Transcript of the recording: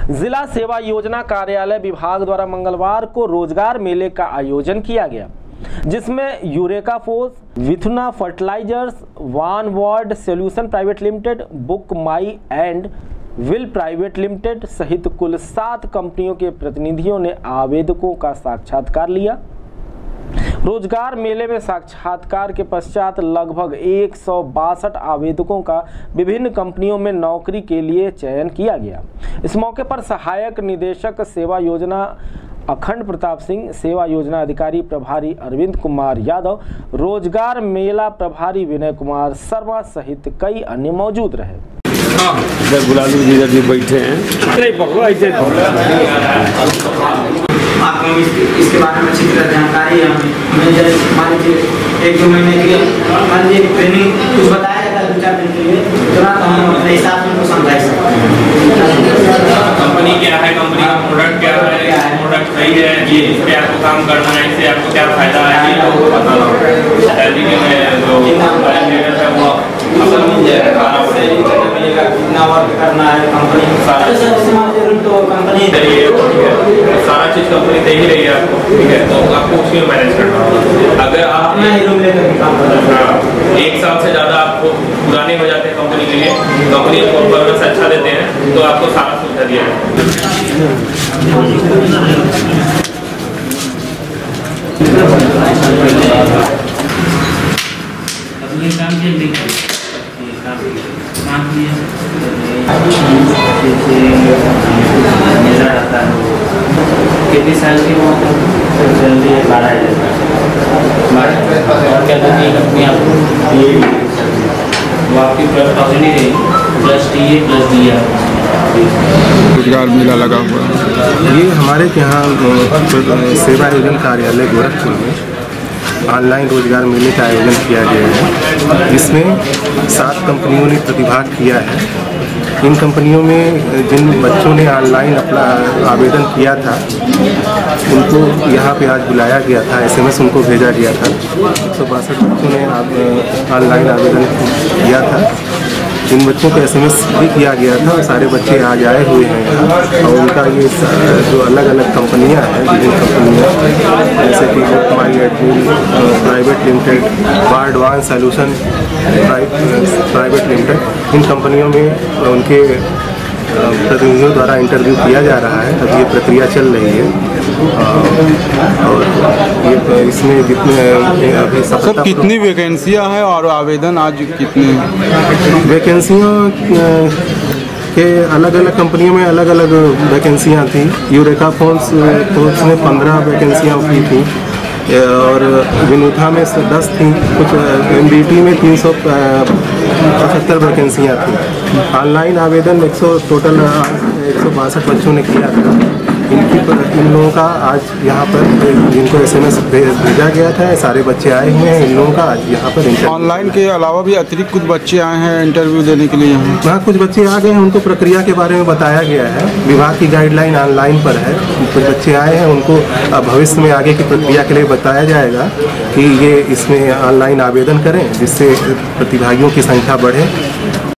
जिला सेवा योजना कार्यालय विभाग द्वारा मंगलवार को रोजगार मेले का आयोजन किया गया, जिसमें यूरेका फोर्स, विथुना फर्टिलाइजर्स, वान world solution private limited, book my and will private limited सहित कुल 7 कंपनियों के प्रतिनिधियों ने आवेदकों का साक्षात्कार लिया। रोजगार मेले में साक्षात्कार के पश्चात लगभग 162 आवेदकों का विभिन्न कंपनियों में नौकरी के लिए चयन किया गया। इस मौके पर सहायक निदेशक सेवा योजना अखंड प्रताप सिंह, सेवा योजना अधिकारी प्रभारी अरविंद कुमार यादव, रोजगार मेला प्रभारी विनय कुमार शर्मा सहित कई अन्य मौजूद रहे। इधर गुलालू जी बैठे हैं। आपको इसके बारे में अच्छी तरह जानकारी है। हमें जैसे मान लीजिए 1-2 महीने के लिए मान लीजिए ट्रेनिंग कुछ बताया जाता है 2-4 दिन के लिए, तुरंत हम अपने हिसाब से उनको समझा सकते हैं। कंपनी क्या है, कंपनी का प्रोडक्ट क्या है, प्रोडक्ट सही है, ये इस पे आपको काम करना है, इससे आपको क्या फायदा है, ये आपको बताना होगा। सैलरी में जो है वो असल मिल जाएगा, कितना वर्क करना है, कंपनी सारा कंपनी सारा चीज कंपनी दे ही रही है आपको, ठीक है। तो आपको उसमें मैनेज करना होगा। अगर आप 1 साल से ज़्यादा आपको पुराने हो जाते हैं कंपनी के लिए, कंपनी को परफॉर्मेंस अच्छा देते हैं तो आपको सारा सुविधा दिया कितनी साल की वो जल्दी 12,000 और क्या करनी है कंपनी आपको, वो आपकी प्लस नहीं रही, प्लस टी प्लस डी। रोजगार मेला लगा हुआ है। ये हमारे यहाँ सेवा योजना कार्यालय गोरखपुर में ऑनलाइन रोजगार मेले का आयोजन किया गया है, जिसमें 7 कंपनियों ने प्रतिभाग किया है। इन कंपनियों में जिन बच्चों ने ऑनलाइन अपना आवेदन किया था, उनको यहाँ पे आज बुलाया गया था, SMS उनको भेजा गया था। 162 बच्चों ने ऑनलाइन आवेदन किया था। इन बच्चों को SMS भी किया गया था। सारे बच्चे आज आए हुए हैं यहाँ, और उनका ये जो अलग अलग कंपनियाँ हैं, विभिन्न कंपनियाँ जैसे कि book my and will private limited, ward वान सॉल्यूशन प्राइवेट लिमिटेड, इन कंपनियों में उनके प्रतिनिधियों द्वारा इंटरव्यू किया जा रहा है। अभी ये प्रक्रिया चल रही है। और ये इसमें जितने अभी सब कितनी वैकेंसियां हैं और आवेदन आज कितने वैकेंसियों के अलग अलग कंपनियों में अलग अलग वैकेंसियां थी। यूरेका फोर्स में 15 वैकेंसियां की थी, और विनूथा में 10 थी, कुछ MBT में 375 वैकेंसियाँ थी। ऑनलाइन आवेदन टोटल 162 बच्चों ने किया था। इन लोगों का आज यहाँ पर जिनको SMS भेजा गया था, सारे बच्चे आए हुए हैं। इन लोगों का आज यहाँ पर ऑनलाइन के अलावा भी अतिरिक्त कुछ बच्चे आए हैं इंटरव्यू देने के लिए यहाँ। हाँ, कुछ बच्चे आ गए हैं, उनको प्रक्रिया के बारे में बताया गया है। विभाग की गाइडलाइन ऑनलाइन पर है। कुछ बच्चे आए हैं, उनको भविष्य में आगे की प्रक्रिया के लिए बताया जाएगा कि ये इसमें ऑनलाइन आवेदन करें, जिससे प्रतिभागियों की संख्या बढ़े।